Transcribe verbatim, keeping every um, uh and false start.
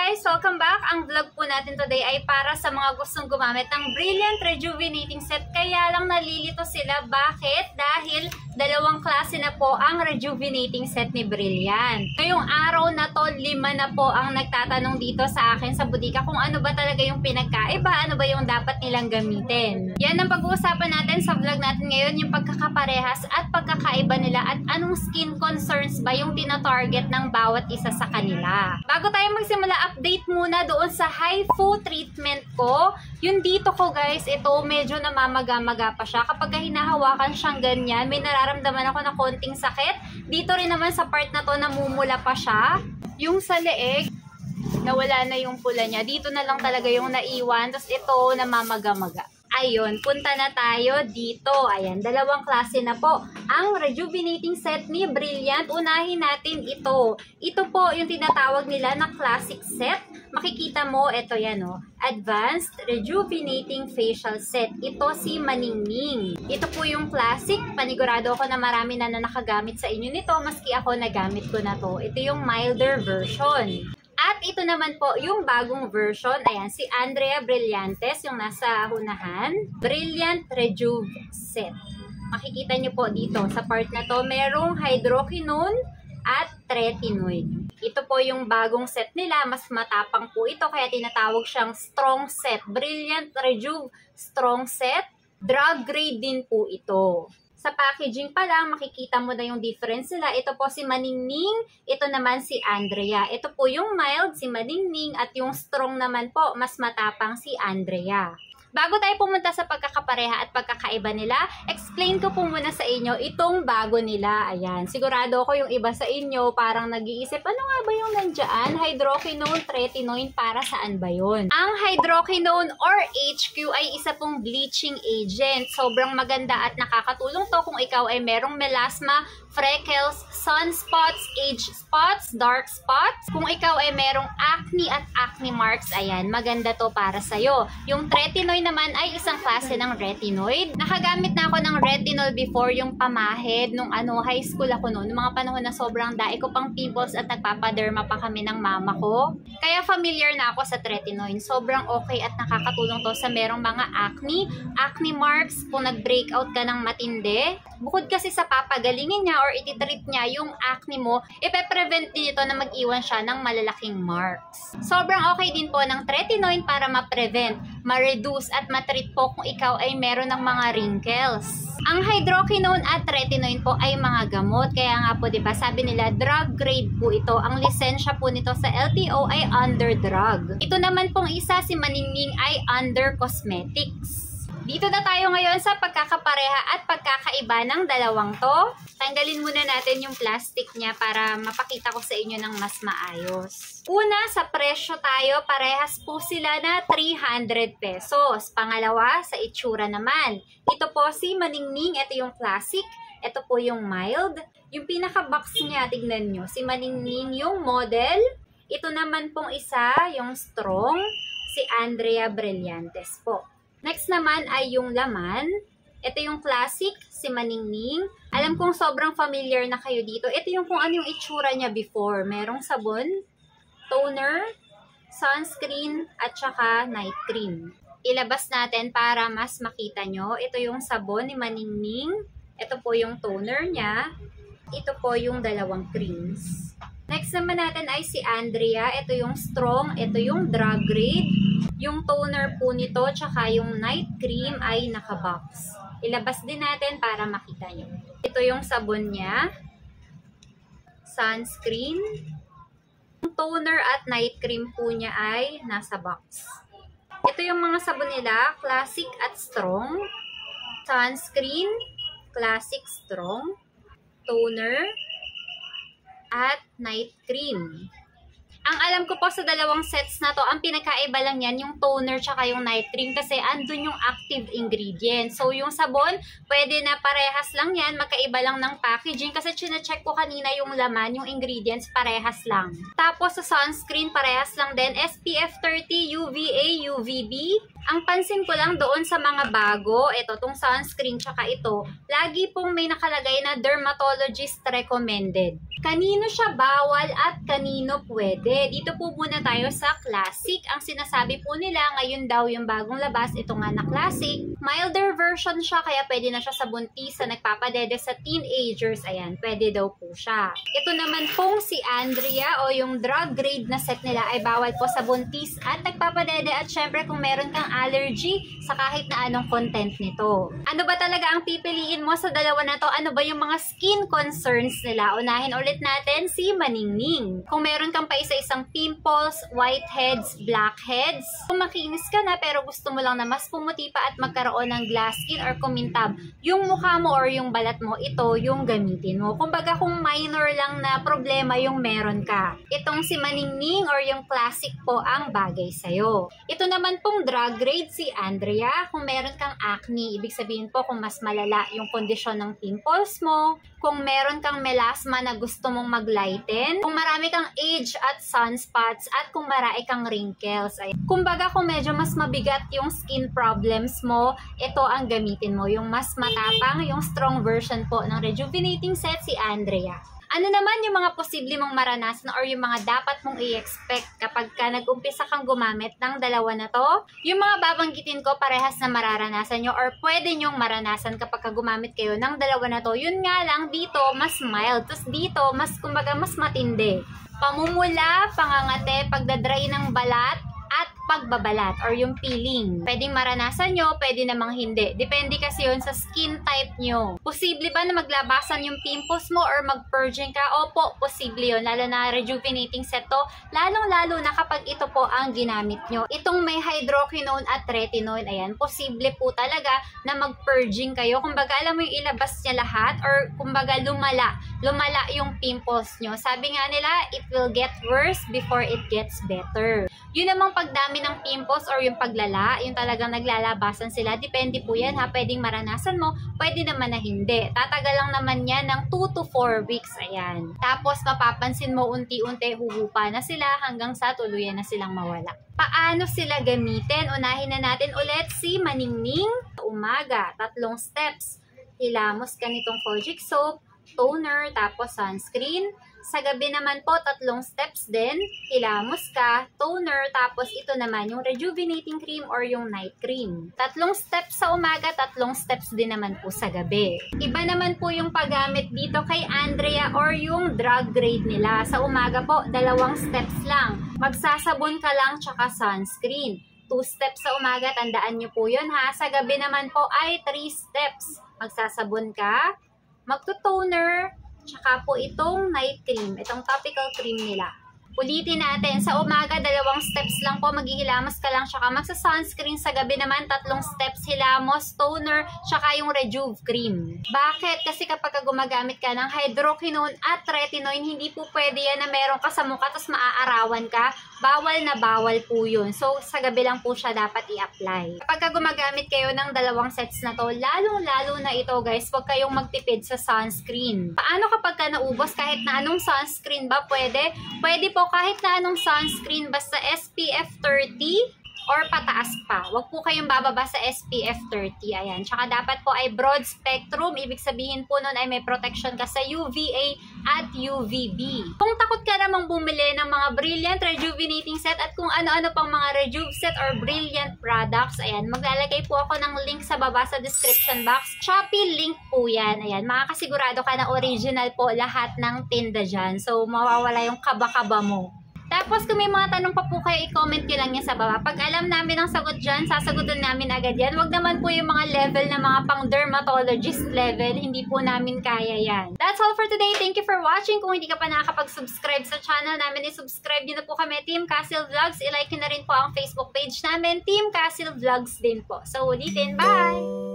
guys! Welcome back! Ang vlog po natin today ay para sa mga gustong gumamit ng Brilliant Rejuvenating Set. Kaya lang nalilito sila. Bakit? Dahil dalawang klase na po ang Rejuvenating Set ni Brilliant. Ngayong araw na to, lima na po ang nagtatanong dito sa akin sa butika kung ano ba talaga yung pinagkaiba, ano ba yung dapat nilang gamitin. Yan ang pag-uusapan natin sa vlog natin ngayon, yung pagkakaparehas at pagkakaiba nila at anong skin concerns ba yung tina-target ng bawat isa sa kanila. Bago tayo magsimula, update muna doon sa Haifu treatment ko. Yung dito ko guys, ito medyo namamaga-maga pa siya. Kapag hinahawakan siyang ganyan, may nararamdaman ako na konting sakit. Dito rin naman sa part na to, namumula pa siya. Yung sa leeg, nawala na yung pula niya. Dito na lang talaga yung naiwan. Tapos ito, namamaga-maga. Ayun, punta na tayo dito. Ayan, dalawang klase na po ang Rejuvenating Set ni Brilliant. Unahin natin ito. Ito po yung tinatawag nila na Classic Set. Makikita mo, ito yan o. Advanced Rejuvenating Facial Set. Ito si Maningning. Ito po yung Classic. Panigurado ako na marami na na nakagamit sa inyo nito. Maski ako nagamit ko na to. Ito yung milder version. At ito naman po yung bagong version. Ayan, si Andrea Brillantes, yung nasa hunahan. Brilliant Rejuve Set. Makikita nyo po dito, sa part na to, merong hydroquinone at tretinoid. Ito po yung bagong set nila. Mas matapang po ito, kaya tinatawag siyang Strong Set. Brilliant Rejuve Strong Set. Drug grade din po ito. Sa packaging pa lang, makikita mo na yung difference nila. Ito po si Maningning, ito naman si Andrea. Ito po yung mild, si Maningning, at yung strong naman po, mas matapang si Andrea. Bago tayo pumunta sa pagkakapareha at pagkakaiba nila, explain ko po muna sa inyo itong bago nila. Ayan, sigurado ako yung iba sa inyo parang nag-iisip, ano nga ba yung nandyan? Hydroquinone, tretinoid, para saan ba yun? Ang hydroquinone or H Q ay isa pong bleaching agent. Sobrang maganda at nakakatulong to kung ikaw ay merong melasma, freckles, sunspots, age spots, dark spots. Kung ikaw ay merong acne at acne marks, ayan, maganda to para sa'yo. Yung tretinoid naman ay isang klase ng retinoid. Nakagamit na ako ng retinol before, yung pamahid, nung ano, high school ako noon. Nung mga panahon na sobrang daig ko pang pimples at nagpapaderma pa kami ng mama ko. Kaya familiar na ako sa tretinoid. Sobrang okay at nakakatulong to sa merong mga acne, acne marks, kung nag-breakout ka ng matindi. Bukod kasi sa papagalingin niya or ititreat niya yung acne mo, ipe-prevent din ito na mag-iwan siya ng malalaking marks. Sobrang okay din po ng tretinoid para ma-prevent, ma-reduce at ma-treat po kung ikaw ay meron ng mga wrinkles. Ang hydroquinone at tretinoid po ay mga gamot. Kaya nga po, diba, sabi nila drug grade po ito. Ang lisensya po nito sa L T O ay under drug. Ito naman pong isa, si Maningning, ay under cosmetics. Dito na tayo ngayon sa pagkakapareha at pagkakaiba ng dalawang to. Tanggalin muna natin yung plastic niya para mapakita ko sa inyo ng mas maayos. Una, sa presyo tayo, parehas po sila na three hundred pesos. Pangalawa, sa itsura naman. Ito po si Maningning, ito yung classic. Ito po yung mild. Yung pinaka-box niya, tignan nyo. Si Maningning yung model. Ito naman pong isa, yung strong. Si Andrea Brillantes po. Next naman ay yung laman. Ito yung classic, si Maningning. Alam kong sobrang familiar na kayo dito. Ito yung kung ano yung itsura niya before. Merong sabon, toner, sunscreen, at saka night cream. Ilabas natin para mas makita nyo. Ito yung sabon ni Maningning. Ito po yung toner niya. Ito po yung dalawang creams. Next naman natin ay si Andrea. Ito yung strong. Ito yung drug grade. Yung toner po nito, tsaka yung night cream ay nakabox. Ilabas din natin para makita nyo. Ito yung sabon niya. Sunscreen. Yung toner at night cream po niya ay nasa box. Ito yung mga sabon nila, classic at strong. Sunscreen, classic, strong. Toner, at night cream. Ang alam ko po sa dalawang sets na to, ang pinakaiba lang yan, yung toner tsaka yung night cream kasi andun yung active ingredient. So yung sabon, pwede na parehas lang yan, magkaiba lang ng packaging kasi chine-check ko kanina yung laman, yung ingredients parehas lang. Tapos sa sunscreen, parehas lang din, S P F thirty, U V A, U V B. Ang pansin ko lang doon sa mga bago, ito, tong sunscreen tsaka ito, lagi pong may nakalagay na dermatologist recommended. Kanino siya bawal at kanino pwede? Hindi, dito po muna tayo sa Classic. Ang sinasabi po nila, ngayon daw yung bagong labas, ito nga na Classic. Milder version siya, kaya pwede na siya sa buntis, sa nagpapadede sa teenagers. Ayan, pwede daw po siya. Ito naman pong si Andrea o yung drug grade na set nila ay bawal po sa buntis at nagpapadede at syempre kung meron kang allergy sa kahit na anong content nito. Ano ba talaga ang pipiliin mo sa dalawa na to? Ano ba yung mga skin concerns nila? Unahin ulit natin si Maningning. Kung meron kang pa isa-isang pimples, whiteheads, blackheads, kung makinis ka na pero gusto mo lang na mas pumuti pa at magkaroon ng glass skin or kumintab, yung mukha mo or yung balat mo, ito yung gamitin mo. Kumbaga kung minor lang na problema yung meron ka, itong si Maningning or yung Classic po ang bagay sa'yo. Ito naman pong drug grade si Andrea. Kung meron kang acne, ibig sabihin po kung mas malala yung kondisyon ng pimples mo, kung meron kang melasma na gusto mong mag-lighten, kung marami kang age at sunspots, at kung marami kang wrinkles. Ay, kumbaga kung medyo mas mabigat yung skin problems mo, ito ang gamitin mo. Yung mas matapang, yung strong version po ng rejuvenating set si Andrea. Ano naman yung mga posible mong maranasan or yung mga dapat mong i-expect kapag ka nag-umpisa kang gumamit ng dalawa na to? Yung mga babanggitin ko parehas na mararanasan nyo or pwede nyong maranasan kapag ka gumamit kayo ng dalawa na to. Yun nga lang, dito mas mild. Tapos dito, mas kumbaga mas matindi. Pamumula, pangangate, pagdadry ng balat, at pagbabalat or yung peeling. Pwedeng maranasan nyo, pwede namang hindi. Depende kasi yun sa skin type nyo. Posible ba na maglabasan yung pimples mo or mag-purging ka? Opo, posible yun. Lalo na rejuvenating set to. Lalong-lalo na kapag ito po ang ginamit nyo. Itong may hydroquinone at retinoid, ayan, posible po talaga na mag-purging kayo. Kumbaga, alam mo yung ilabas niya lahat or kumbaga lumala. Lumala yung pimples nyo. Sabi nga nila, it will get worse before it gets better. Yun namang pagdami ng pimples or yung paglala, yung talagang naglalabasan sila, depende po yan ha, pwedeng maranasan mo, pwede naman na hindi. Tatagal lang naman yan ng two to four weeks, ayan. Tapos mapapansin mo unti-unti huhupa na sila hanggang sa tuluyan na silang mawala. Paano sila gamitin? Unahin na natin ulit si Maningning. Umaga, tatlong steps. Hilamos ka nitong Kojic soap, toner, tapos sunscreen. Sa gabi naman po, tatlong steps din. Hilamos ka, toner, tapos ito naman yung rejuvenating cream or yung night cream. Tatlong steps sa umaga, tatlong steps din naman po sa gabi. Iba naman po yung paggamit dito kay Andrea or yung drug grade nila. Sa umaga po, dalawang steps lang. Magsasabon ka lang tsaka sunscreen. Two steps sa umaga, tandaan nyo po yun ha. Sa gabi naman po ay three steps. Magsasabon ka, magto-toner, tsaka po itong night cream, itong topical cream nila. Ulitin natin, sa umaga, dalawang steps lang po, maghihilamos ka lang, tsaka magsa-sunscreen. Sa gabi naman, tatlong steps, hilamos, toner, tsaka yung rejuve cream. Bakit? Kasi kapag gumagamit ka ng hydroquinone at retinoid, hindi po pwede yan na meron ka sa mukha, tapos maaarawan ka. Bawal na bawal po yun. So, sa gabi lang po siya dapat i-apply. Kapag gumagamit kayo ng dalawang sets na to, lalong-lalo na ito guys, huwag kayong magtipid sa sunscreen. Paano kapag ka naubos? Kahit na anong sunscreen ba pwede? Pwede po kahit na anong sunscreen, basta S P F thirty or pataas pa. Huwag po kayong bababa sa S P F thirty. Ayan. Tsaka dapat po ay broad spectrum. Ibig sabihin po nun ay may protection ka sa U V A at U V B. Kung takot ka namang bumili ng mga Brilliant Rejuvenating Set at kung ano-ano pang mga Rejuve Set or Brilliant products, ayan, maglalagay po ako ng link sa baba sa description box. Shopee link po yan. Ayan, makakasigurado ka na original po lahat ng tinda dyan. So, mawawala yung kaba-kaba mo. Tapos kung may mga tanong pa po kayo, i-comment nyo lang yan sa baba. Pag alam namin ang sagot dyan, sasagutin namin agad yan. Huwag naman po yung mga level na mga pang dermatologist level. Hindi po namin kaya yan. That's all for today. Thank you for watching. Kung hindi ka pa nakakapag-subscribe sa channel namin, i-subscribe nyo na po kami, Team Castle Vlogs. I-like nyo na rin po ang Facebook page namin, Team Castle Vlogs din po. So, ulitin. Bye!